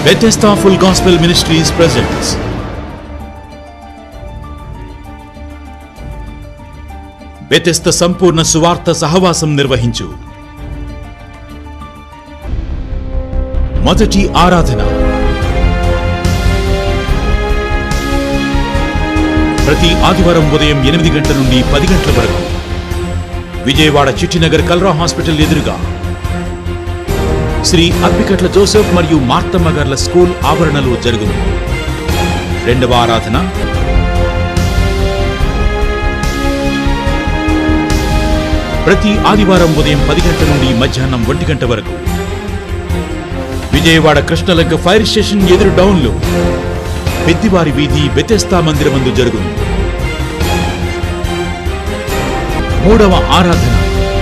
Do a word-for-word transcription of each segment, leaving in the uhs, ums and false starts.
Bethesda Full Gospel Ministries presents Bethesda సంపూర్ణ సువార్త సహవాసం నిర్వహించు మొదటి ఆరాధన. ప్రతి ఆదివారం ఉదయం ఎనిమిది గంటల నుండి పది గంటల వరకు విజయవాడ చిట్టినగర్ కల్రా హాస్పిటల్ ఎదురుగా శ్రీ అప్పికట్ల జోసెఫ్ మరియు మార్తమ్మ గార్ల స్కూల్ ఆవరణలో జరుగును. రెండవ ఆరాధన ప్రతి ఆదివారం ఉదయం పది గంటల నుండి మధ్యాహ్నం ఒంటి గంట వరకు విజయవాడ కృష్ణలంక ఫైర్ స్టేషన్ ఎదురు డౌన్లో పెద్దివారి వీధి బెతెస్దా మందిరమందు జరుగును. మూడవ ఆరాధన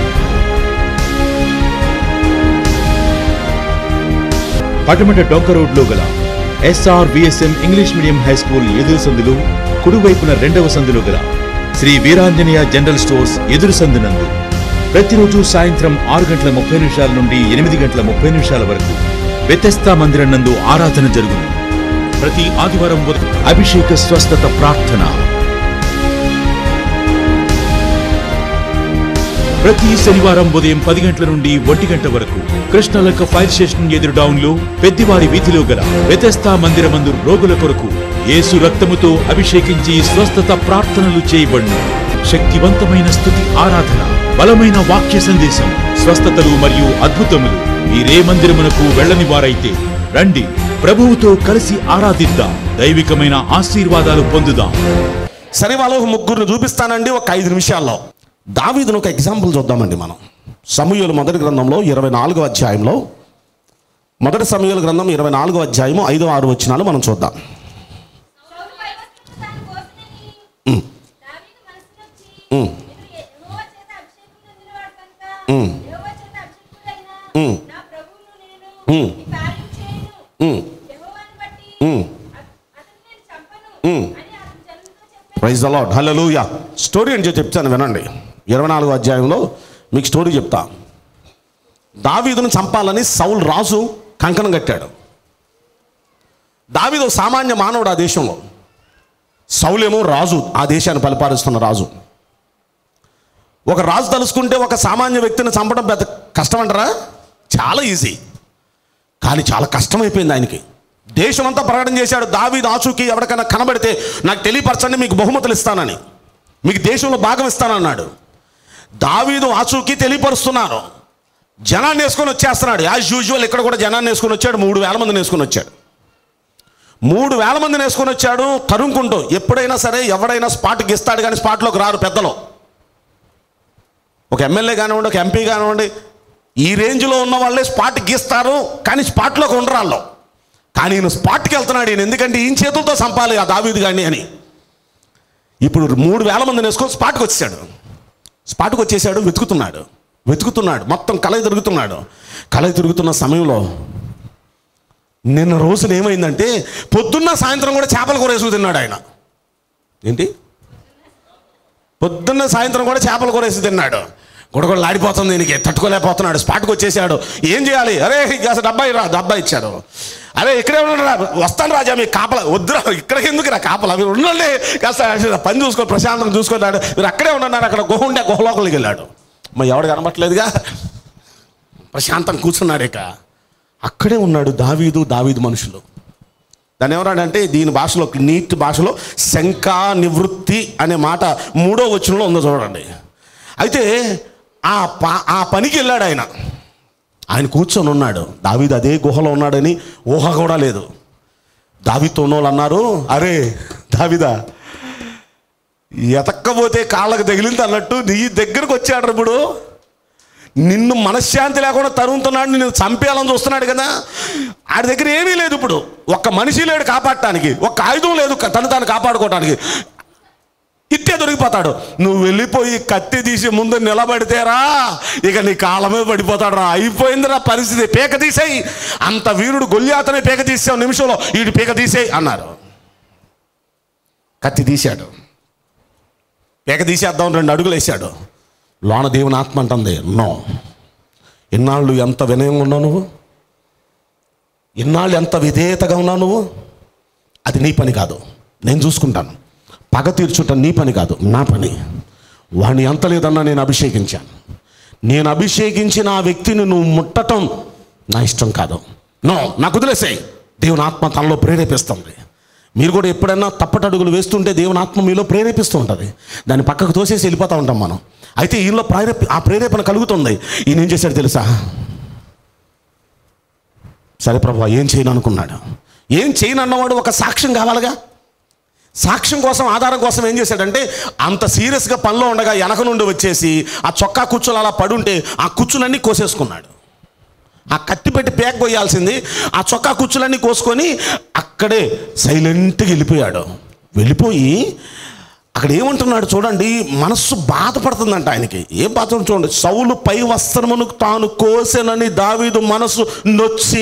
పటమట డొంక రోడ్లో గల S R V S M English medium high school ఎదురు సందులు కుడివైపున రెండవ సందులో గల శ్రీ వీరాంజనేయ జనరల్ స్టోర్స్ ఎదురు సందునందు ప్రతిరోజు సాయంత్రం ఆరు గంటల ముప్పై నిమిషాల నుండి ఎనిమిది గంటల ముప్పై నిమిషాల వరకు బెతెస్దా మందిరం నందు ఆరాధన జరుగును. ప్రతి ఆదివారం అభిషేక స్వస్థత ప్రార్థన, ప్రతి శనివారం ఉదయం పది గంటల నుండి ఒంటి గంట వరకు కృష్ణలంక ఫైర్ స్టేషన్ ఎదురు డౌన్లో పెద్దివారి వీధిలో గల బెతెస్దా మందిరమందు రోగుల కొరకు యేసు రక్తముతో అభిషేకించి స్వస్థత ప్రార్థనలు చేయబడును. శక్తివంతమైన స్తుతి ఆరాధన, బలమైన వాక్య సందేశం, స్వస్థతలు మరియు అద్భుతములు. మీరే మందిరమునకు వెళ్ళని వారైతే రండి, ప్రభువుతో కలిసి ఆరాధిద్దాం, దైవికమైన ఆశీర్వాదాలు పొందుదాం. సరే, వాళ్ళు ముగ్గురు చూపిస్తానండి ఒక ఐదు నిమిషాల్లో. దావీదును ఒక ఎగ్జాంపుల్ చూద్దామండి. మనం సమూయేలు మొదటి గ్రంథంలో ఇరవై నాలుగో అధ్యాయంలో మొదటి సమూయేలు గ్రంథం ఇరవై నాలుగో అధ్యాయము ఐదో ఆరు వచనాలు మనం చూద్దాం. Praise the lord, hallelujah. Story అని చెప్తాను వినండి. ఇరవై నాలుగో అధ్యాయంలో మీకు స్టోరీ చెప్తా. దావీదును చంపాలని సౌలు రాజు కంకణం కట్టాడు. దావీదు సామాన్య మానవుడు ఆ దేశంలో, సౌలేమో రాజు, ఆ దేశాన్ని పరిపాలిస్తున్న రాజు. ఒక రాజు తలుసుకుంటే ఒక సామాన్య వ్యక్తిని చంపడం పెద్ద కష్టం అంటారా? చాలా ఈజీ, కానీ చాలా కష్టమైపోయింది ఆయనకి. దేశమంతా ప్రకటన చేశాడు, దావీదు ఆచూకీ ఎవరికైనా కనబడితే నాకు తెలియపరచండి, మీకు బహుమతులు ఇస్తానని, మీకు దేశంలో భాగం ఇస్తానన్నాడు. దావీదు ఆచూకీ తెలియపరుస్తున్నారు, జనాన్ని వేసుకొని వచ్చేస్తున్నాడు. యాజ్ యూజువల్ ఇక్కడ కూడా జనాన్ని వేసుకొని వచ్చాడు. మూడు వేల మందిని వేసుకొని వచ్చాడు. మూడు వేల మందిని వేసుకొని వచ్చాడు తరుముకుంటూ. ఎప్పుడైనా సరే ఎవడైనా స్పాట్కి ఇస్తాడు, కానీ స్పాట్లోకి రారు పెద్దలు. ఒక ఎమ్మెల్యే కానివ్వండి, ఒక ఎంపీ కానివ్వండి, ఈ రేంజ్లో ఉన్న వాళ్ళే స్పాట్ గీస్తారు, కానీ స్పాట్లోకి ఉండరు వాళ్ళు. కానీ ఈయన స్పాట్కి వెళ్తున్నాడు ఈయన, ఎందుకంటే ఈయన చేతులతో చంపాలి ఆ దావీదు గాని అని. ఇప్పుడు మూడు వేల మందిని వేసుకొని స్పాట్కి వచ్చాడు. స్పాట్కి వచ్చేసాడు, వెతుకుతున్నాడు వెతుకుతున్నాడు మొత్తం కలయి తిరుగుతున్నాడు. కలయి తిరుగుతున్న సమయంలో నిన్న రోజున ఏమైందంటే పొద్దున్న సాయంత్రం కూడా చేపల కూర వేసుకు తిన్నాడు ఆయన. ఏంటి? పొద్దున్న సాయంత్రం కూడా చేపల కూర వేసి తిన్నాడు. గుడగొడలు ఆడిపోతుంది దీనికి, తట్టుకోలేకపోతున్నాడు. స్పాట్కి వచ్చేసాడు. ఏం చేయాలి? అరే కాస్త డబ్బా రా, డబ్బా ఇచ్చారు. అరే ఇక్కడే ఉండరా, వస్తాను రాజా, మీకు కాపలా వద్దురా, ఇక్కడికి ఎందుకు రా కాపలా, మీరు ఉండండి, కాస్త పని చూసుకొని ప్రశాంతంగా చూసుకున్నాడు. మీరు అక్కడే ఉండన్నారు. అక్కడ గుహ ఉండే గుహలోకి వెళ్ళాడు. మరి ఎవడు కనబట్టలేదుగా, ప్రశాంతంగా కూర్చున్నాడు. ఇక అక్కడే ఉన్నాడు దావీదు, దావీదు మనుషులు. దాన్ని ఎవరాడంటే దీని భాషలో, నీట్ భాషలో శంకా నివృత్తి అనే మాట మూడో వచనంలో ఉందో చూడండి. అయితే ఆ ప ఆ పనికి వెళ్ళాడు ఆయన. ఆయన కూర్చొని ఉన్నాడు. దావీదు అదే గుహలో ఉన్నాడని ఊహ కూడా లేదు. దావీదుతో ఉన్న వాళ్ళు అన్నారు, అరే దావీదా, ఎతక్కపోతే కాళ్ళకు తగిలింది అన్నట్టు నీ దగ్గరకు వచ్చాడు. ఇప్పుడు నిన్ను మనశ్శాంతి లేకుండా తరుగుతున్నాడు, నిన్ను చంపేయాలని చూస్తున్నాడు కదా. ఆడి దగ్గర ఏమీ లేదు. ఇప్పుడు ఒక్క మనిషి లేడు కాపాడటానికి, ఒక్క ఆయుధం లేదు తను తాను కాపాడుకోవటానికి. ఇట్టే దొరికిపోతాడు. నువ్వు వెళ్ళిపోయి కత్తి తీసి ముందు నిలబడితేరా ఇక నీ కాళ్ళమే పడిపోతాడు రా, అయిపోయిందిరా పరిస్థితి, పీక తీసేయి. అంత వీరుడు గొల్యాతనే పీక తీసావు నిమిషంలో, వీడు పీక తీసేయి అన్నారు. కత్తి తీశాడు, పీక తీసేద్దాం రెండు అడుగులు వేసాడు. లోన దేవుని ఆత్మ అంటుంది, నో, ఇన్నాళ్ళు ఎంత వినయంగా ఉన్నావు నువ్వు, ఇన్నాళ్ళు ఎంత విధేయతగా ఉన్నావు నువ్వు, అది నీ పని కాదు, నేను చూసుకుంటాను. పగ తీర్చుట నీ పని కాదు, నా పని. వాడిని ఎంత లేదన్నా నేను అభిషేకించాను. నేను అభిషేకించిన ఆ వ్యక్తిని నువ్వు ముట్టడం నా ఇష్టం కాదు. నో, నాకు వదిలేసేయ్. దేవుని ఆత్మ తనలో ప్రేరేపిస్తుంది. మీరు కూడా ఎప్పుడైనా తప్పటడుగులు వేస్తుంటే దేవుని ఆత్మ మీలో ప్రేరేపిస్తూ ఉంటుంది. దాన్ని పక్కకు తోసేసి వెళ్ళిపోతూ ఉంటాం మనం. అయితే ఈయనలో ప్రేరేప ఆ ప్రేరేపణ కలుగుతుంది. ఈయన ఏం చేశాడు తెలుసా? సరే ప్రభువా, ఏం చేయను అనుకున్నాడు. ఏం చేయను అన్నవాడు ఒక సాక్ష్యం కావాలిగా. సాక్ష్యం కోసం, ఆధారం కోసం ఏం చేశాడంటే, అంత సీరియస్గా పనిలో ఉండగా వెనక నుండి వచ్చేసి ఆ చొక్కా కుచ్చులు అలా పడుంటే ఆ కుచ్చులన్నీ కోసేసుకున్నాడు. ఆ కత్తి పెట్టి పేక కొయ్యాల్సింది ఆ చొక్కా కుచ్చులన్నీ కోసుకొని అక్కడే సైలెంట్గా వెళ్ళిపోయాడు. వెళ్ళిపోయి అక్కడ ఏమంటున్నాడు చూడండి, మనస్సు బాధపడుతుందంట ఆయనకి. ఏం బాధ చూడండి, సౌలు పై వస్త్రమును తాను కోసెనని దావీదు మనసు నొచ్చి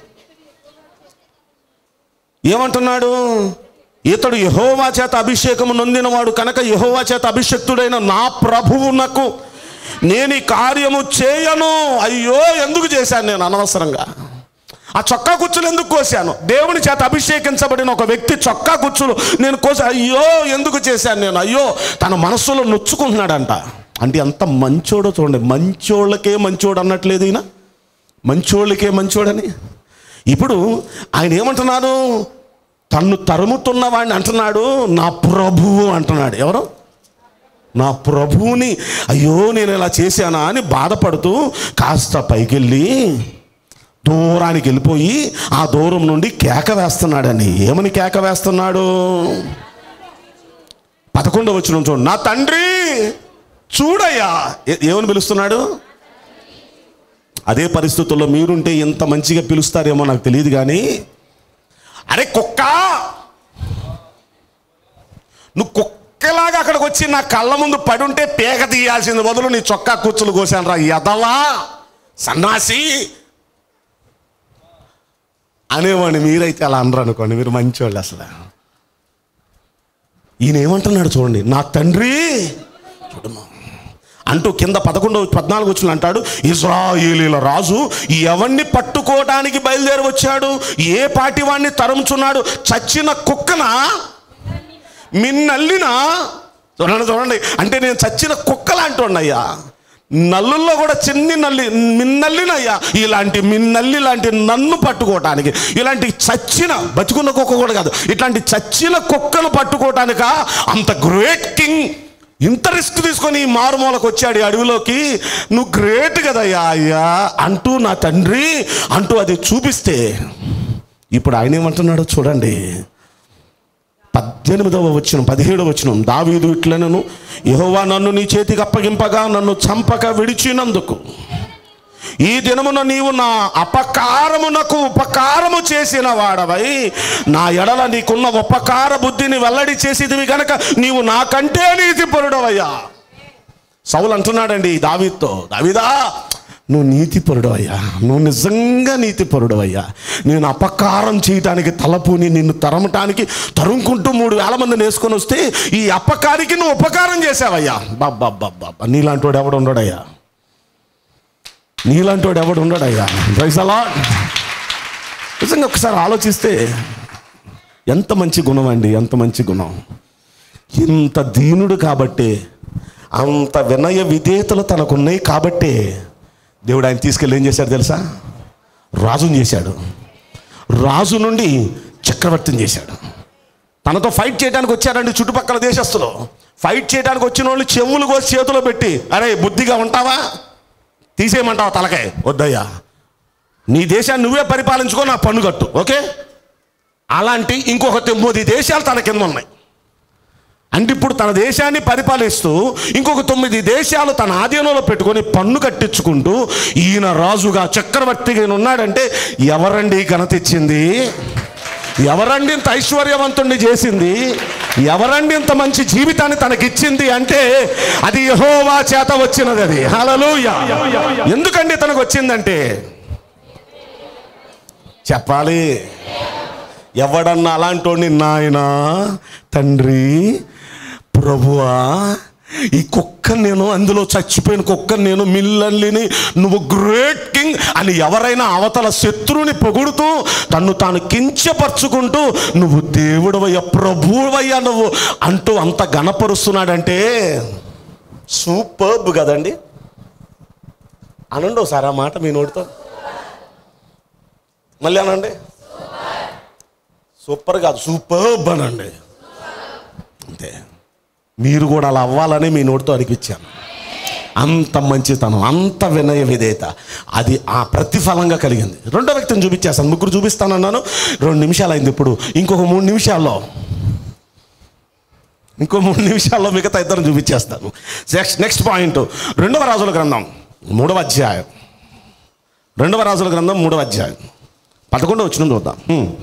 ఏమంటున్నాడు, ఇతడు యెహోవా చేత అభిషేకము నొందినవాడు కనుక యెహోవా చేత అభిషేక్తుడైన నా ప్రభువునకు నేను ఈ కార్యము చేయను. అయ్యో, ఎందుకు చేశాను నేను అనవసరంగా? ఆ చొక్కా కుచ్చులు ఎందుకు కోసాను? దేవుని చేత అభిషేకించబడిన ఒక వ్యక్తి చొక్కా కుచ్చులు నేను కోసా. అయ్యో, ఎందుకు చేశాను నేను? అయ్యో, తన మనస్సులో నొచ్చుకుంటున్నాడంట. అంటే ఎంత మంచోడో చూడండి. మంచోళ్ళకే మంచోడు అన్నట్లేదు ఈయన, మంచోళ్ళకే మంచోడని. ఇప్పుడు ఆయన ఏమంటున్నాడు, తన్ను తరుముతున్న వాడిని అంటున్నాడు నా ప్రభువు అంటున్నాడు. ఎవరు? నా ప్రభువుని. అయ్యో, నేను ఇలా చేశానా అని బాధపడుతూ కాస్త పైకెళ్ళి దూరానికి వెళ్ళిపోయి ఆ దూరం నుండి కేక వేస్తున్నాడని. ఏమని కేక వేస్తున్నాడు? పదకొండవ వచనం చూడండి. నా తండ్రి చూడయ్యా. ఏమని పిలుస్తున్నాడు? అదే పరిస్థితుల్లో మీరుంటే ఎంత మంచిగా పిలుస్తారేమో నాకు తెలియదు కానీ, అరే కుక్క, నువ్వు కుక్కలాగా అక్కడికి వచ్చి నా కళ్ళ ముందు పడుంటే పేక తీయాల్సింది బదులు నీ చొక్కా కూర్చులు కోసాను రా ఎదవా సన్నాసి అనేవాడిని. మీరైతే అలా అనరు అనుకోండి, మీరు మంచివాళ్ళు. అసలు ఈయన ఏమంటున్నాడు చూడండి, నా తండ్రి చూడమ్మా అంటూ కింద పదకొండవ పద్నాలుగు వచ్చిన అంటాడు, ఇశ్రాయేలీల రాజు ఎవరిని పట్టుకోవడానికి బయలుదేరి వచ్చాడు? ఏ పాటి వాడిని తరుముచున్నాడు? చచ్చిన కుక్కనా, మిన్నల్లినా? చూడండి చూడండి, అంటే నేను చచ్చిన కుక్కలా అంటున్నాయ్యా. నల్లుల్లో కూడా చిన్ని నల్లి, మిన్నల్లినయ్యా. ఇలాంటి మిన్నల్లి లాంటి నన్ను పట్టుకోవటానికి, ఇలాంటి చచ్చిన బతుకున్న కుక్క కూడా కాదు, ఇట్లాంటి చచ్చిన కుక్కను పట్టుకోవటానిక అంత గ్రేట్ కింగ్ ఇంత రిస్క్ తీసుకొని మారుమూలకు వచ్చాడు అడవిలోకి? నువ్వు గ్రేట్ కదయ్యా అయ్యా అంటూ నా తండ్రి అంటూ అది చూపిస్తే, ఇప్పుడు ఆయన ఏమంటున్నాడో చూడండి. పద్దెనిమిదవ వచనం, పదిహేడవ వచనం. దావీదు ఇట్లనను, యెహోవా నన్ను నీ చేతికి అప్పగింపగా నన్ను చంపక విడిచినందుకు ఈ దినమున నీవు నా అపకారమునకు ఉపకారము చేసిన వాడవై నా ఎడల నీకున్న ఉపకార బుద్ధిని వెల్లడి చేసేదివి గనక నీవు నాకంటే నీతిపరుడవయ్యా. సౌలు అంటున్నాడండి దావీదుతో, దావీదా నువ్వు నీతిపరుడవయ్యా, నువ్వు నిజంగా నీతిపరుడవయ్యా. నేను అపకారం చేయటానికి తలపుని నిన్ను తరమటానికి తరుముకుంటూ మూడు వేల మందిని వేసుకొని వస్తే ఈ అపకారికి నువ్వు ఉపకారం చేసావయ్యా. బాబ్బా బాబ్బా, నీలాంటి వాడు ఎవడు ఉండడయ్యా, నీలాంటి వాడు ఎవడు ఉండడయ్యా. Praise the lord. నిజంగా ఒకసారి ఆలోచిస్తే ఎంత మంచి గుణం అండి, ఎంత మంచి గుణం. ఇంత దీనుడు కాబట్టే, అంత వినయ విధేయతలు తనకున్నాయి కాబట్టే దేవుడు ఆయన తీసుకెళ్ళి ఏం చేశాడు తెలుసా? రాజుని చేశాడు. రాజు నుండి చక్రవర్తిని చేశాడు. తనతో ఫైట్ చేయడానికి వచ్చారండి చుట్టుపక్కల దేశస్తులు. ఫైట్ చేయడానికి వచ్చిన వాళ్ళు చెవులు కోసి చేతిలో పెట్టి, అరే బుద్ధిగా ఉంటావా, తీసేయమంటావా తలకాయ? వద్దయ్యా, నీ దేశాన్ని నువ్వే పరిపాలించుకో, నా పన్ను కట్టు, ఓకే? అలాంటి ఇంకొక తొమ్మిది దేశాలు తన కింద ఉన్నాయి. అంటే ఇప్పుడు తన దేశాన్ని పరిపాలిస్తూ ఇంకొక తొమ్మిది దేశాలు తన ఆధీనంలో పెట్టుకొని పన్ను కట్టించుకుంటూ ఈయన రాజుగా చక్రవర్తిగా ఉన్నాడంటే ఎవరండి ఘనత ఇచ్చింది? ఎవరండి ఇంత ఐశ్వర్యవంతుణ్ణి చేసింది? ఎవరండి ఇంత మంచి జీవితాన్ని తనకిచ్చింది? అంటే అది యెహోవా చేత వచ్చినది. అది హల్లెలూయా. ఎందుకండి తనకు వచ్చిందంటే చెప్పాలి. ఎవడన్నా అలాంటి నాయనా, తండ్రి, ప్రభువా ఈ కుక్క నేను, అందులో చచ్చిపోయిన కుక్క నేను, మిల్లల్లిని, నువ్వు గ్రేట్ కింగ్ అని ఎవరైనా అవతల శత్రువుని పొగుడుతూ తన్ను తాను కించపరుచుకుంటూ నువ్వు దేవుడవయ్యా, ప్రభువయ్యా నువ్వు అంటూ అంత గణపరుస్తున్నాడంటే సూపర్బ్ కదండి. అనండి ఒకసారి ఆ మాట మీ నోటితో, మళ్ళీ అనండి. సూపర్ కాదు, సూపర్బ్ అనండి. అంతే, మీరు కూడా అలా అవ్వాలని మీ నోటితో అనిపించాను. అంత మంచితనం, అంత వినయ విధేయత, అది ఆ ప్రతిఫలంగా కలిగింది. రెండో వ్యక్తిని చూపించేస్తాను, ముగ్గురు చూపిస్తానన్నాను, రెండు నిమిషాలు అయింది. ఇప్పుడు ఇంకొక మూడు నిమిషాల్లో ఇంకో మూడు నిమిషాల్లో మిగతా ఇద్దరు చూపించేస్తాను. నెక్స్ట్ నెక్స్ట్ పాయింట్, రెండవ రాజుల గ్రంథం మూడవ అధ్యాయం. రెండవ రాజుల గ్రంథం మూడవ అధ్యాయం పదకొండవ వచనం చూద్దాం.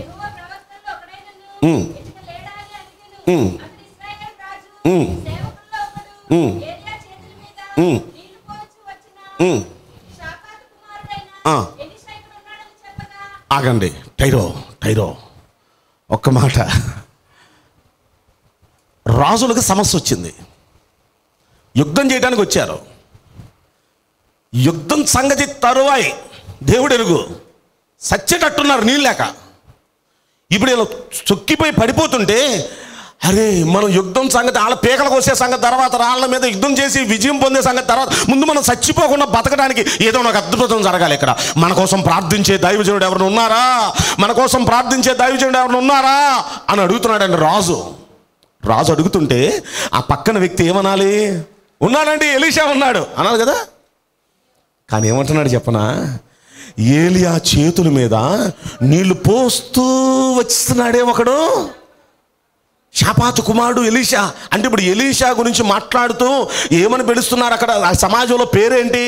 ఆగండి, టైరో టైరో ఒక్క మాట. రాజులకు సమస్య వచ్చింది, యుద్ధం చేయడానికి వచ్చారు. యుద్ధం సంగతి తరువాయి దేవుడు ఎరుగు, సచ్చేటట్టున్నారు నీళ్ళు లేక. ఇప్పుడు ఇలా చొక్కిపోయి పడిపోతుంటే, అరే మనం యుద్ధం సంగతి, వాళ్ళ పీకలు కోసే సంగతి తర్వాత, రాళ్ళ మీద యుద్ధం చేసి విజయం పొందే సంగతి తర్వాత, ముందు మనం చచ్చిపోకుండా బతకడానికి ఏదో ఒక అద్భుతం జరగాలి. ఇక్కడ మన కోసం ప్రార్థించే దైవజనుడు ఎవరైనా ఉన్నారా, మన కోసం ప్రార్థించే దైవజనుడు ఎవరైనా ఉన్నారా అని అడుగుతున్నాడండి రాజు. రాజు అడుగుతుంటే ఆ పక్కన వ్యక్తి ఏమనాలి? ఉన్నాడండి, ఎలీషా ఉన్నాడు అనాలి కదా. కానీ ఏమంటున్నాడు చెప్పనా? ఏలియా చేతుల మీద నీళ్లు పోస్తూ వచ్చిస్తున్నాడే ఒకడు, షాపాతు కుమారుడు ఎలీషా. అంటే ఇప్పుడు ఎలీషా గురించి మాట్లాడుతూ ఏమని పిలుస్తున్నారు అక్కడ ఆ సమాజంలో? పేరేంటి?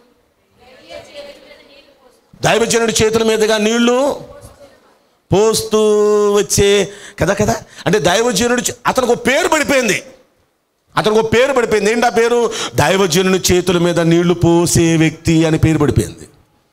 దైవజనుడి చేతుల మీదుగా నీళ్లు పోస్తూ వచ్చే కదా కదా. అంటే దైవజనుడి, అతనికి ఒక పేరు పడిపోయింది, అతనికి ఒక పేరు పడిపోయింది. ఏంటి ఆ పేరు? దైవజనుడి చేతుల మీద నీళ్లు పోసే వ్యక్తి అని పేరు పడిపోయింది.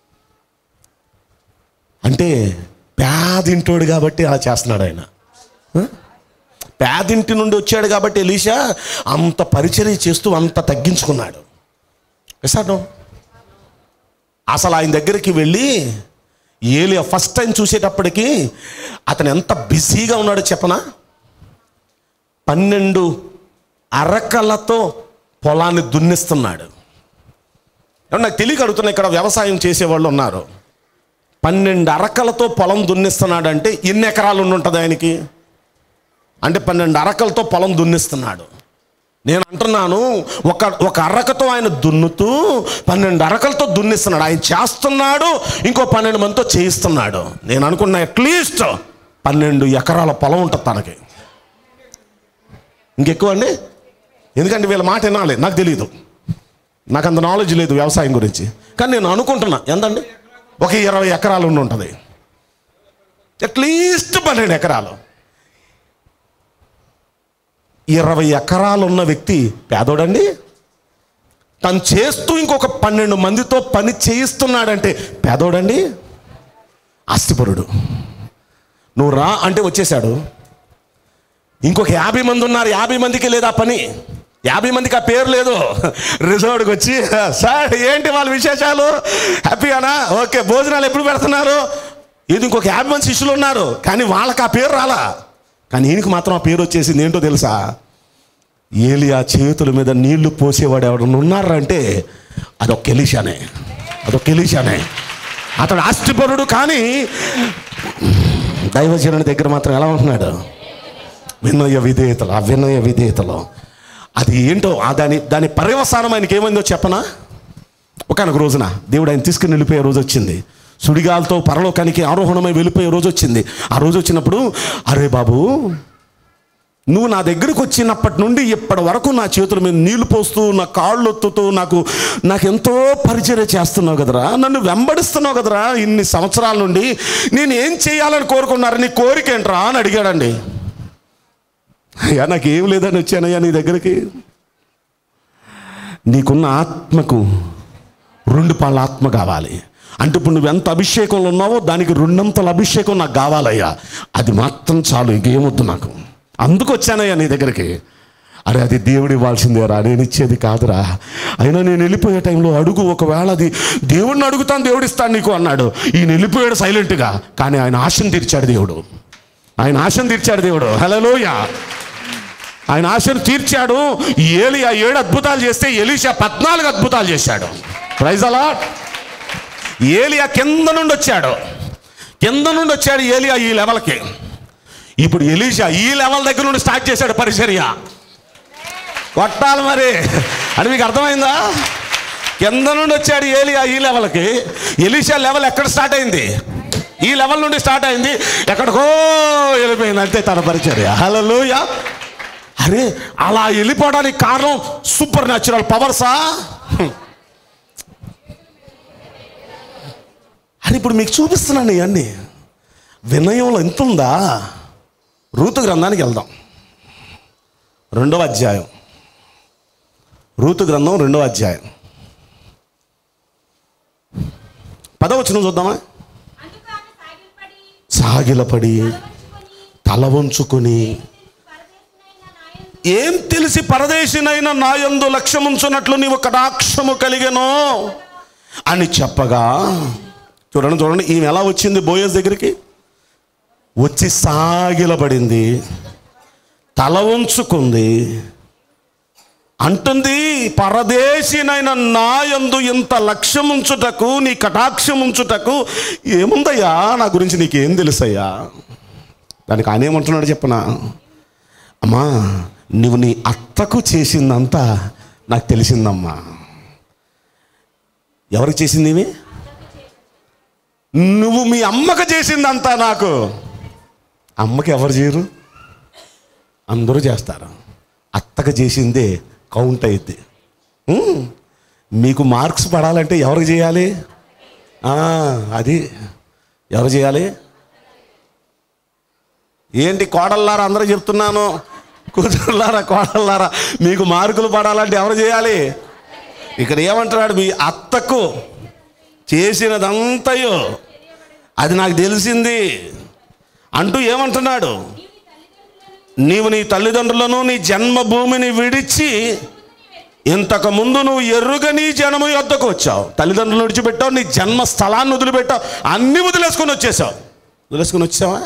అంటే పేదింటోడు కాబట్టి అలా చేస్తున్నాడు ఆయన. పేదింటి నుండి వచ్చాడు కాబట్టి ఎలీషా అంత పరిచర్య చేస్తూ అంత తగ్గించుకున్నాడు. ఎసాను అసలు ఆయన దగ్గరికి వెళ్ళి ఏలియా ఫస్ట్ టైం చూసేటప్పటికి అతను ఎంత బిజీగా ఉన్నాడో చెప్పనా? పన్నెండు అరకలతో పొలాన్ని దున్నిస్తున్నాడు. నాకు తెలియక అడుగుతున్నా, ఇక్కడ వ్యవసాయం చేసేవాళ్ళు ఉన్నారు. పన్నెండు అరకలతో పొలం దున్నిస్తున్నాడు అంటే ఎన్ని ఎకరాలు ఉండి ఉంటుంది ఆయనకి? అంటే పన్నెండు అరకలతో పొలం దున్నిస్తున్నాడు. నేను అంటున్నాను, ఒక ఒక అరకతో ఆయన దున్నుతూ పన్నెండు అరకలతో దున్నిస్తున్నాడు. ఆయన చేస్తున్నాడు, ఇంకో పన్నెండు మందితో చేయిస్తున్నాడు. నేను అనుకున్నా అట్లీస్ట్ పన్నెండు ఎకరాల పొలం ఉంటుంది తనకి. ఇంకెక్కువ అండి, ఎందుకంటే వీళ్ళ మాట వినాలి. నాకు తెలియదు, నాకు అంత నాలెడ్జ్ లేదు వ్యవసాయం గురించి. కానీ నేను అనుకుంటున్నా ఎంతండి, ఒక ఇరవై ఎకరాలు ఉండి ఉంటుంది, అట్లీస్ట్ పన్నెండు ఎకరాలు. ఇరవై ఎకరాలు ఉన్న వ్యక్తి పేదోడండి. తను చేస్తూ ఇంకొక పన్నెండు మందితో పని చేయిస్తున్నాడంటే పేదోడండి, ఆస్తిపరుడు. నువ్వు రా అంటే వచ్చేసాడు. ఇంకొక యాభై మంది ఉన్నారు, యాభై మందికి లేదా పని, యాభై మందికి ఆ పేరు లేదు. రిజర్వ్డ్కి వచ్చి, సార్ ఏంటి వాళ్ళ విశేషాలు, హ్యాపీగానా, ఓకే భోజనాలు ఎప్పుడు పెడుతున్నారు, ఇది ఇంకొక యాభై మంది శిష్యులు ఉన్నారు కానీ వాళ్ళకి ఆ పేరు రాలా. కానీ ఈయనకి మాత్రం ఆ పేరు వచ్చేసింది. ఏంటో తెలుసా? ఏలియా చేతుల మీద నీళ్లు పోసేవాడు ఎవడన్నా ఉన్నారంటే అదొక ఎలీషానే, అదొక ఎలీషానే. అతడు ఆస్తిపరుడు కానీ దైవజనుడి దగ్గర మాత్రం ఎలా ఉంటున్నాడు? వినయ విధేయతలు. ఆ వినయ విధేయతలో అది ఏంటో, ఆ దాని దాని పర్యవసానం ఆయనకి ఏమైందో చెప్పనా? ఒకనొక రోజున దేవుడు ఆయన తీసుకుని వెళ్ళిపోయే రోజు వచ్చింది. సుడిగాలతో పరలోకానికి ఆరోహణమై వెళ్ళిపోయే రోజు వచ్చింది. ఆ రోజు వచ్చినప్పుడు, అరే బాబు, నువ్వు నా దగ్గరకు వచ్చినప్పటి నుండి ఇప్పటి వరకు నా చేతుల మీద నీళ్లు పోస్తూ, నా కాళ్ళు ఒత్తుతూ, నాకు నాకు ఎంతో పరిచర్య చేస్తున్నావు కదరా, నన్ను వెంబడిస్తున్నావు కదరా ఇన్ని సంవత్సరాల నుండి, నేను ఏం చేయాలని కోరుకున్నారు, నీ కోరిక ఏంట్రా అని అడిగాడండి. అయ్యా నాకేం లేదని వచ్చానయ్యా నీ దగ్గరికి. నీకున్న ఆత్మకు రెండు పాళ్ళ ఆత్మ కావాలి అంటే, ఇప్పుడు నువ్వు ఎంత అభిషేకంలో ఉన్నావో దానికి రెండంతల అభిషేకం నాకు కావాలయ్యా, అది మాత్రం చాలు, ఇంకేమొద్దు నాకు. అందుకు వచ్చానయ్యా నీ దగ్గరికి. అరే అది దేవుడు ఇవ్వాల్సిందేరా, నేను ఇచ్చేది కాదురా. అయినా నేను వెళ్ళిపోయే టైంలో అడుగు, ఒకవేళ అది దేవుడిని అడుగుతాను దేవుడు ఇస్తాను నీకు అన్నాడు. ఈయన వెళ్ళిపోయాడు సైలెంట్గా, కానీ ఆయన ఆశను తీర్చాడు దేవుడు. ఆయన ఆశను తీర్చాడు దేవుడు. హల్లెలూయా. ఆయన ఆశను తీర్చాడు. ఏలియా ఏడు అద్భుతాలు చేస్తే ఎలీషా పద్నాలుగు అద్భుతాలు చేశాడు. Praise the lord. ఏలియా కింద నుండి వచ్చాడు, కింద నుండి వచ్చాడు ఏలియా ఈ లెవెల్కి. ఇప్పుడు ఎలీషా ఈ లెవెల్ దగ్గర నుండి స్టార్ట్ చేశాడు పరిచర్య. కొట్టాలి మరి అని మీకు అర్థమైందా? కింద నుండి వచ్చాడు ఏలియా ఈ లెవెల్కి. ఎలీషా లెవెల్ ఎక్కడ స్టార్ట్ అయింది? ఈ లెవెల్ నుండి స్టార్ట్ అయింది, ఎక్కడికో వెళ్ళిపోయింది అంతే తన పరిచర్య. హల్లెలూయా. అరే అలా వెళ్ళిపోవడానికి కారణం సూపర్ న్యాచురల్ పవర్సా? అని ఇప్పుడు మీకు చూపిస్తున్నాను ఇవన్నీ. వినయంలో ఎంత ఉందా? రూతు గ్రంథానికి వెళ్దాం. రెండవ అధ్యాయం, రూతు గ్రంథం రెండవ అధ్యాయం పదవచనం చూద్దామా. సాగిలపడి తల వంచుకొని, ఏం తెలిసి పరదేశినైన నాయందు లక్ష్యముంచున్నట్లు నీవు కటాక్షము కలిగెను అని చెప్పగా, చూడండి చూడండి ఈమె ఎలా వచ్చింది బోయజ్ దగ్గరికి. వచ్చి సాగిలపడింది, తల ఉంచుకుంది, అంటుంది పరదేశినైన నాయందు ఇంత లక్ష్యముంచుటకు, నీ కటాక్షముంచుటకు ఏముందయ్యా నా గురించి నీకేం తెలుసయ్యా? దానికి ఆయన ఏమంటున్నాడు చెప్పనా? అమ్మా నువ్వు నీ అత్తకు చేసిందంతా నాకు తెలిసిందమ్మా. ఎవరికి చేసింది? నువ్వు మీ అమ్మకు చేసిందంతా నాకు. అమ్మకి ఎవరు చేయరు? అందరూ చేస్తారు. అత్తకు చేసిందే కౌంట్ అయింది. మీకు మార్క్స్ పడాలంటే ఎవరికి చేయాలి? అది ఎవరు చేయాలి? ఏంటి కోడల్లారా అందరూ చెప్తున్నాను, కూతుర్లారా కోడల్లారా మీకు మార్కులు పడాలంటే ఎవరు చేయాలి? ఇక్కడ ఏమంటున్నాడు? మీ అత్తకు చేసినదంతయో అది నాకు తెలిసింది అంటూ ఏమంటున్నాడు? నీవు నీ తల్లిదండ్రులను నీ జన్మభూమిని విడిచి ఇంతకు ముందు నువ్వు ఎరుగని జనము యొద్దకు వచ్చావు. తల్లిదండ్రులను విడిచిపెట్టావు, నీ జన్మ స్థలాన్ని వదిలిపెట్టావు, అన్నీ వదిలేసుకొని వచ్చేసావు. వదిలేసుకొని వచ్చావా?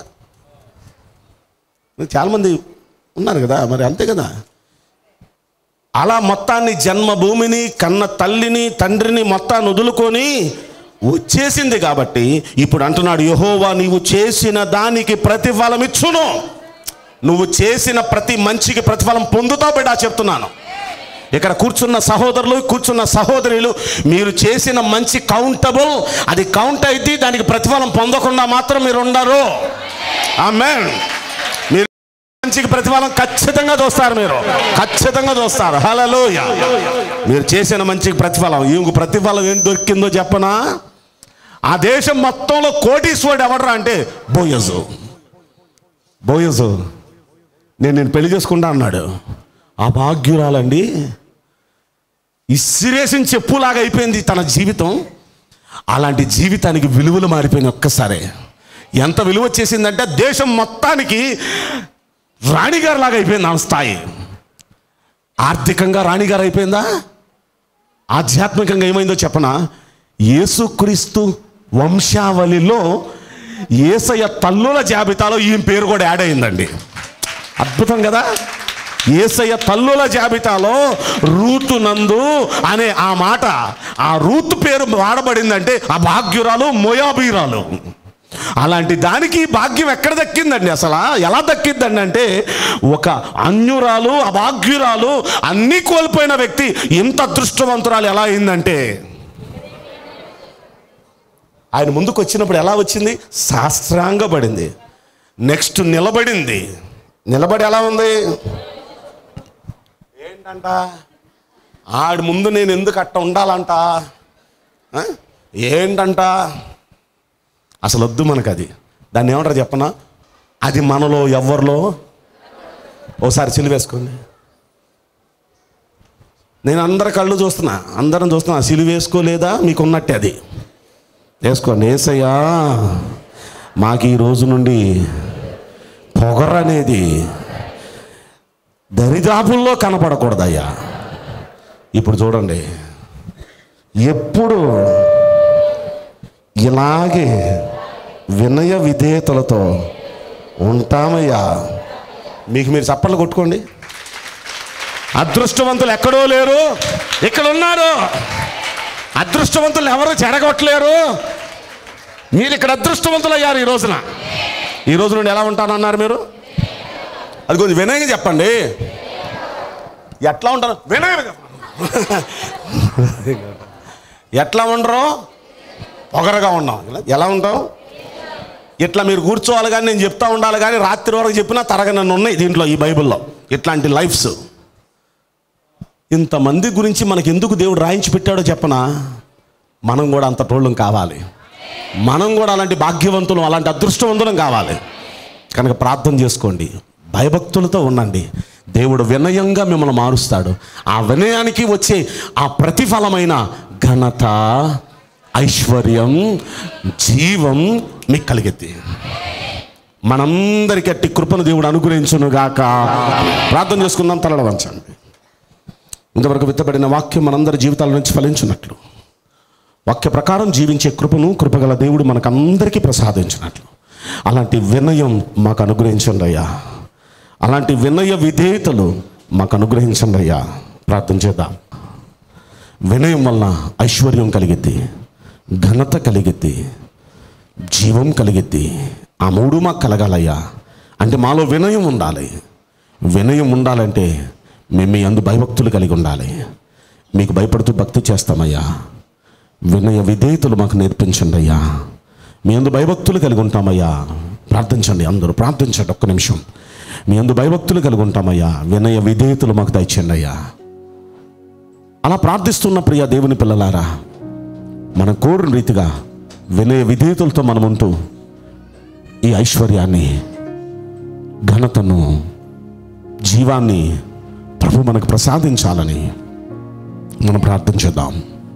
చాలామంది ఉన్నారు కదా, మరి అంతే కదా. అలా మొత్తాన్ని జన్మభూమిని, కన్న తల్లిని, తండ్రిని మొత్తాన్ని వదులుకొని వచ్చేసింది కాబట్టి ఇప్పుడు అంటున్నాడు, యెహోవా నీవు చేసిన దానికి ప్రతిఫలం ఇచ్చును. నువ్వు చేసిన ప్రతి మంచికి ప్రతిఫలం పొందుతావు బిడ్డ చెప్తున్నాను. ఇక్కడ కూర్చున్న సహోదరులు, కూర్చున్న సహోదరులు, మీరు చేసిన మంచి కౌంటబుల్, అది కౌంట్ అయితే దానికి ప్రతిఫలం పొందకుండా మాత్రం మీరు ఉండరు. ఆమేన్. మీరు మంచికి ప్రతిఫలం ఖచ్చితంగా చూస్తారు, మీరు ఖచ్చితంగా చూస్తారు. హల్లెలూయా. మీరు చేసిన మంచికి ప్రతిఫలం, ఇంక ప్రతిఫలం ఏం దొరికిందో చెప్పనా? ఆ దేశం మొత్తంలో కోటీశ్వరుడు ఎవడరా అంటే బోయజు. బోయజు నేను నేను పెళ్లి చేసుకుంటా అన్నాడు. ఆ భాగ్యురాలండి ఇసిరేసిన చెప్పులాగా అయిపోయింది తన జీవితం. అలాంటి జీవితానికి విలువలు మారిపోయింది ఒక్కసారి. ఎంత విలువ వచ్చేసిందంటే దేశం మొత్తానికి రాణిగారు లాగా అయిపోయింది ఆమె స్థాయి. ఆర్థికంగా రాణిగారు అయిపోయిందా? ఆధ్యాత్మికంగా ఏమైందో చెప్పనా? యేసుక్రీస్తు వంశావళిలో యేసయ్య తల్లుల జాబితాలో ఈమె పేరు కూడా యాడ్ అయిందండి. అద్భుతం కదా. యేసయ్య తల్లుల జాబితాలో రూతు నందు అనే ఆ మాట, ఆ రూతు పేరు వాడబడిందంటే ఆ భాగ్యురాలు మోయాబీరాలు. అలాంటి దానికి భాగ్యం ఎక్కడ దక్కిందండి? అసలు ఎలా దక్కిందండి అంటే ఒక అన్యురాలు, అభాగ్యురాలు, అన్నీ కోల్పోయిన వ్యక్తి ఇంత అదృష్టవంతురాలు ఎలా అయిందంటే, ఆయన ముందుకు వచ్చినప్పుడు ఎలా వచ్చింది? శాస్త్రాంగపడింది. నెక్స్ట్ నిలబడింది. నిలబడి ఎలా ఉంది ఏంటంట? ఆడి ముందు నేను ఎందుకు అట్ట ఉండాలంట? ఏంటంట? అసలు వద్దు మనకు అది. దాన్ని ఏమంటారు చెప్పనా? అది మనలో ఎవరిలో ఓసారి సిలువేసుకోండి. నేను అందరి కళ్ళు చూస్తున్నా, అందరం చూస్తున్నా. సిలువేసుకోలేదా మీకు ఉన్నట్టే అది వేసుకోండి. యేసయ్యా మాకు ఈ రోజు నుండి పొగరనేది దరిదాపుల్లో కనపడకూడదయ్యా. ఇప్పుడు చూడండి, ఎప్పుడు ఇలాగే వినయ విధేయతలతో ఉంటామయ్యా. మీకు మీరు చప్పట్లు కొట్టుకోండి. అదృష్టవంతులు ఎక్కడో లేరు, ఇక్కడ ఉన్నారు. అదృష్టవంతులు ఎవరు చెడగొట్టలేరు. మీరు ఇక్కడ అదృష్టవంతులు అయ్యారు ఈ రోజున. ఈ రోజు నుండి ఎలా ఉంటానన్నారు మీరు? అది కొంచెం వినయంగా చెప్పండి. ఎట్లా ఉంటారు? వినయంగా ఎట్లా ఉండరు? పొగరగా ఉన్నాం. ఎలా ఉంటాం? ఇట్లా మీరు కూర్చోవాలి కానీ నేను చెప్తా ఉండాలి కానీ రాత్రి వరకు చెప్పినా తరగనన్ను ఉన్నాయి దీంట్లో, ఈ బైబిల్లో ఇట్లాంటి లైఫ్స్. ఇంతమంది గురించి మనకి ఎందుకు దేవుడు రాయించి పెట్టాడో చెప్పనా? మనం కూడా అంత టోళ్ళం కావాలి. మనం కూడా అలాంటి భాగ్యవంతులు, అలాంటి అదృష్టవంతులం కావాలి. కనుక ప్రార్థన చేసుకోండి, భయభక్తులతో ఉండండి. దేవుడు వినయంగా మిమ్మల్ని మారుస్తాడు. ఆ వినయానికి వచ్చే ఆ ప్రతిఫలమైన ఘనత, ఐశ్వర్యం, జీవం మీకు కలిగేది. మనందరికీ అట్టి కృపను దేవుడు అనుగ్రహించును గాక. ప్రార్థన చేసుకుందాం. తలల వంచండి. ఇంతవరకు విత్తబడిన వాక్యం మనందరి జీవితాల నుంచి ఫలించినట్లు, వాక్య ప్రకారం జీవించే కృపను కృపగల దేవుడు మనకందరికీ ప్రసాదించినట్లు అలాంటి వినయం మాకు అనుగ్రహించండి అయ్యా. అలాంటి వినయ విధేయతలు మాకు అనుగ్రహించండి అయ్యా. ప్రార్థన చేద్దాం. వినయం వలన ఐశ్వర్యం కలిగిద్ది, ఘనత కలిగిద్ది, జీవం కలిగిద్ది. ఆ మూడు మాకు కలగాలయ్యా. అంటే మాలో వినయం ఉండాలి. వినయం ఉండాలంటే మేము మీ అందు భయభక్తులు కలిగి ఉండాలి. మీకు భయపడుతూ భక్తి చేస్తామయ్యా. వినయ విధేయతలు మాకు నేర్పించండి అయ్యా. మీ అందు భయభక్తులు కలిగి ఉంటామయ్యా. ప్రార్థించండి, అందరూ ప్రార్థించండి. ఒక్క నిమిషం. మీ అందు భయభక్తులు కలిగి ఉంటామయ్యా. వినయ విధేయతలు మాకు దయచేయండి అయ్యా. అలా ప్రార్థిస్తున్న ప్రియ దేవుని పిల్లలారా, మన కోరిన రీతిగా వినయ విధేయతలతో మనం ఉంటూ ఈ ఐశ్వర్యాన్ని, ఘనతను, జీవాన్ని ప్రభు మనకు ప్రసాదించాలని మనం ప్రార్థన చేద్దాం.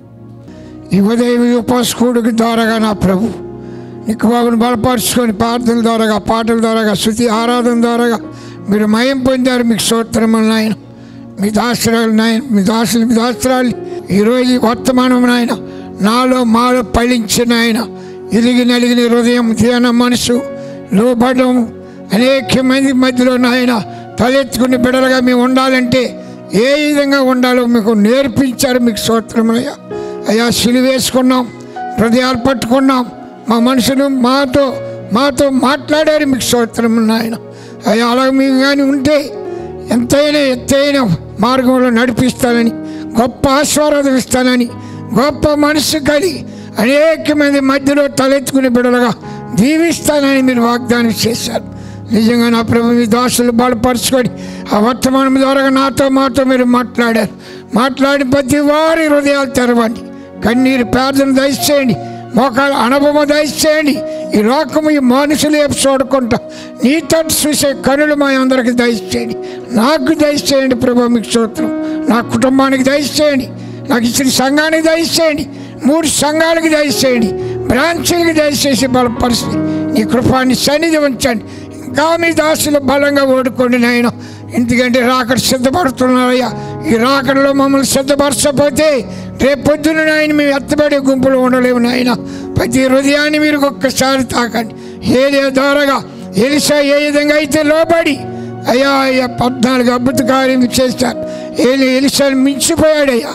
ఈ ఉదయం ఉపాసకుడికి ద్వారాగా నా ప్రభు నీకు బాబుని బలపరుచుకొని ప్రార్థనల ద్వారాగా, పాటల ద్వారాగా, స్తుతి ఆరాధన ద్వారాగా మీరు మయం పొందారు. మీకు స్తోత్రములు నాయన. మీ దాసరాలు నాయన, మీ దాసులు, మీ దాసరాలు ఈరోజు వర్తమానం నాయన నాలో మాలో ఫలించిన ఆయన. ఇరిగి నలిగిన హృదయం, ధ్యాన మనసు, లోబడం అనేక మంది మధ్యలో నాయన తలెత్తుకుని బిడలుగా మేము ఉండాలంటే ఏ విధంగా ఉండాలో మీకు నేర్పించారు. మీకు స్తోత్రములయ్యా. అయ్యా సిలువేసుకున్నాం, హృదయాలు పట్టుకున్నాం, మా మనుషులు మాతో మాతో మాట్లాడారు. మీకు స్తోత్రములు నాయన. అయ్యా అలాగ మీకు కానీ ఉంటే ఎంతైనా ఎత్తైన మార్గంలో నడిపిస్తానని, గొప్ప ఆశీర్వాదం ఇస్తానని, గొప్ప మనసు కలిగి అనేక మంది మధ్యలో తలెత్తుకుని బిడలుగా దీవిస్తానని మీరు వాగ్దానం చేశారు. నిజంగా నా ప్రభు మీ దాసులు బలపరుచుకొని ఆ వర్తమానం ద్వారా నాతో మాతో మీరు మాట్లాడారు. మాట్లాడి ప్రతి వారి హృదయాలు తెరవండి. కన్నీరు ప్రార్థన దయచేయండి. మోకాల అనుభవం దయచేయండి. ఈ లోకము ఈ మనుషులు చూడకుండా నీతో చూసే కనులు మా అందరికి దయచేయండి. నాకు దయచేయండి ప్రభు. మీకు స్తోత్రం. నా కుటుంబానికి దయచేయండి. నాకు ఇచ్చిన సంఘానికి దయచేయండి. మూడు సంఘాలకు దయచేయండి. బ్రాంచీలకు దయచేసి బలపరిచి నీ కృపాన్ని సన్నిధి ఉంచండి. ఇంకా మీ దాసులు బలంగా ఓడుకోండి నాయన. ఎందుకంటే రాకడ సిద్ధపడుతున్నారయ్యా. ఈ రాకడలో మమ్మల్ని సిద్ధపరచకపోతే రేపు పొద్దున నాయన మేము ఎత్తబడే గుంపులు ఉండలేము నాయన. ప్రతి హృదయాన్ని మీరు ఒక్కసారి తాకండి. ఏదే ద్వారాగా ఎలిషా ఏ విధంగా అయితే లోబడి అయ్యా అయ్యా పద్నాలుగు అద్భుత కార్యం చేశారు. ఏలి ఎలిషాను మించిపోయాడయ్యా.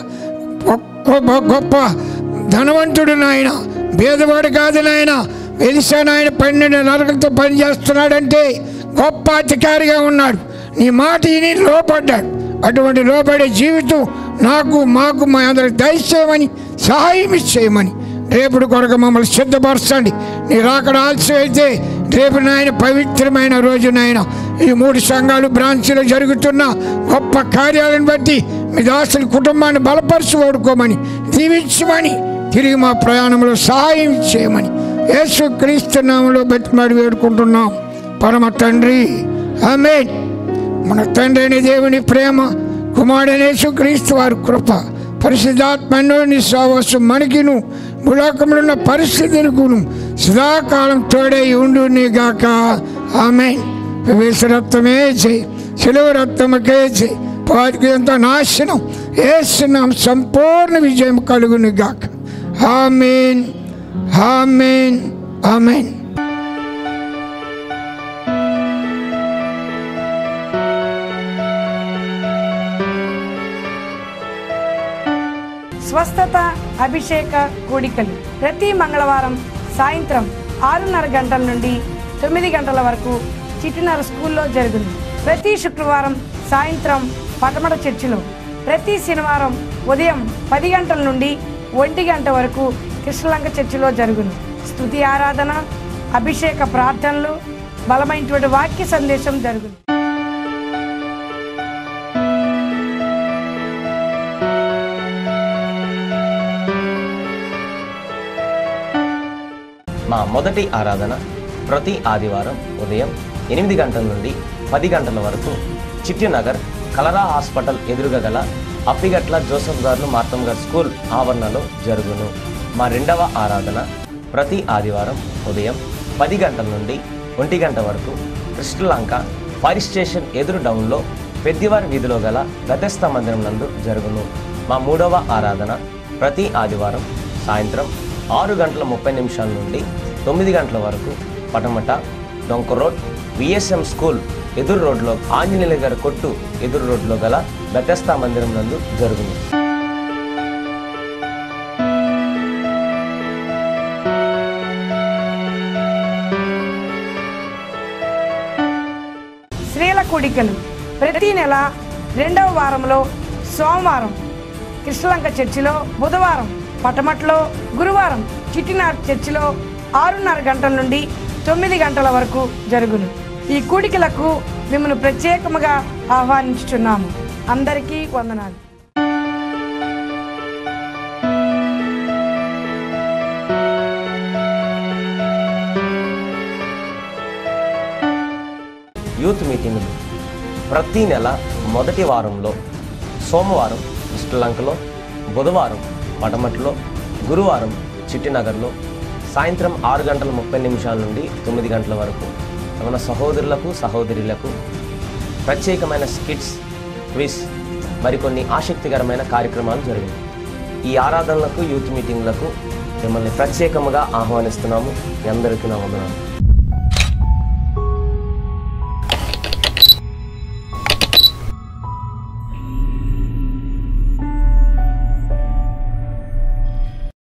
గొప్ప గొప్ప ధనవంతుడు నాయన, భేదవాడు కాదు నాయన. ఎలిషా నాయన పన్నెండు నరకలతో పనిచేస్తున్నాడంటే గొప్ప అధికారిగా ఉన్నాడు. నీ మాట విని లోపడ్డాడు. అటువంటి లోపడే జీవితం నాకు మాకు మా అందరికి దయచేయమని, సహాయం ఇచ్చేయమని రేపుడు కొరకు మమ్మల్ని సిద్ధపరచండి. నీ రాకడ ఆలస్యం అయితే రేపు నాయన పవిత్రమైన రోజు నాయన ఈ మూడు సంఘాలు బ్రాంచీలో జరుగుతున్న గొప్ప కార్యాలను బట్టి మీ దాసుల కుటుంబాన్ని బలపరిచి ఓడుకోమని, దీవించమని, తిరిగి మా ప్రయాణంలో సహాయం చేయమని యేసు క్రీస్తు నామములో బతిమాడి వేడుకుంటున్నాం పరమ తండ్రి. ఆమేన్. మన తండ్రి అయిన దేవుని ప్రేమ, కుమారుడైన యేసు క్రీస్తు వారి కృప, పరిశుద్ధాత్మని సహవాసం మనకిను భూలోకంలో ఉన్న పరిస్థితులకు సదాకాలం తోడై ఉండును గాక. ఆమేన్. ప్రవేశరత్వమే జై. సెలవు రక్తముకేసి పాతికి ఎంతో నాశనం వేస్తున్నాం, సంపూర్ణ విజయం కలుగును గాక. ఆమేన్, ఆమేన్, ఆమేన్. స్వస్థత అభిషేక కూడికలు ప్రతి మంగళవారం సాయంత్రం ఆరున్నర గంటల నుండి తొమ్మిది గంటల వరకు చిట్టినర స్కూల్లో జరుగును. ప్రతి శుక్రవారం సాయంత్రం పటమట చర్చిలో, ప్రతి శనివారం ఉదయం పది గంటల నుండి ఒంటి గంట వరకు కృష్ణలంక చర్చిలో జరుగును. స్తుతి ఆరాధన, అభిషేక ప్రార్థనలు, బలమైనటువంటి వాక్య సందేశం జరుగును. మా మొదటి ఆరాధన ప్రతి ఆదివారం ఉదయం ఎనిమిది గంటల నుండి పది గంటల వరకు చిట్టినగర్ కలరా హాస్పిటల్ ఎదురుగా గల అప్పిగట్ల జోసఫ్ గారు మార్తమ్ గారు స్కూల్ ఆవరణలో జరుగును. మా రెండవ ఆరాధన ప్రతి ఆదివారం ఉదయం పది గంటల నుండి ఒంటి గంట వరకు కృష్ణలంక ఫైర్ స్టేషన్ ఎదురు డౌన్లో పెద్దివారి వీధిలో గల బెతెస్తా మందిరం నందు జరుగును. మా మూడవ ఆరాధన ప్రతి ఆదివారం సాయంత్రం ఆరు గంటల ముప్పై నిమిషాల నుండి తొమ్మిది గంటల వరకు పటమట డొంక రోడ్ విఎస్ఎం స్కూల్ ఎదురు రోడ్లో ఆంజనేయుల గారి కొట్టు ఎదురు రోడ్లో గల బెతెస్తా మందిరం నందు జరుగును. స్త్రీల కూడికలు ప్రతి నెల రెండవ వారంలో సోమవారం కృష్ణలంక చర్చిలో, బుధవారం పటమట్లో, గురువారం చిట్టినార్ చర్చిలో ఆరున్నర గంటల నుండి తొమ్మిది గంటల వరకు జరుగును. ఈ కూడికలకు మిమ్మల్ని ప్రత్యేకముగా ఆహ్వానించుచున్నాము. అందరికీ వందనాలు. యూత్ మీటింగులు ప్రతి నెల మొదటి వారంలో సోమవారం శ్రీలంకలో, బుధవారం పటమట్లో, గురువారం చిట్టినగర్లో సాయంత్రం ఆరు గంటల ముప్పై నిమిషాల నుండి తొమ్మిది గంటల వరకు మన సహోదరులకు సహోదరులకు ప్రత్యేకమైన స్కిట్స్, క్విజ్, మరికొన్ని ఆసక్తికరమైన కార్యక్రమాలు జరిగాయి. ఈ ఆరాధనలకు, యూత్ మీటింగ్లకు మిమ్మల్ని ప్రత్యేకముగా ఆహ్వానిస్తున్నాము. మీ అందరికీ నా వందనాలు.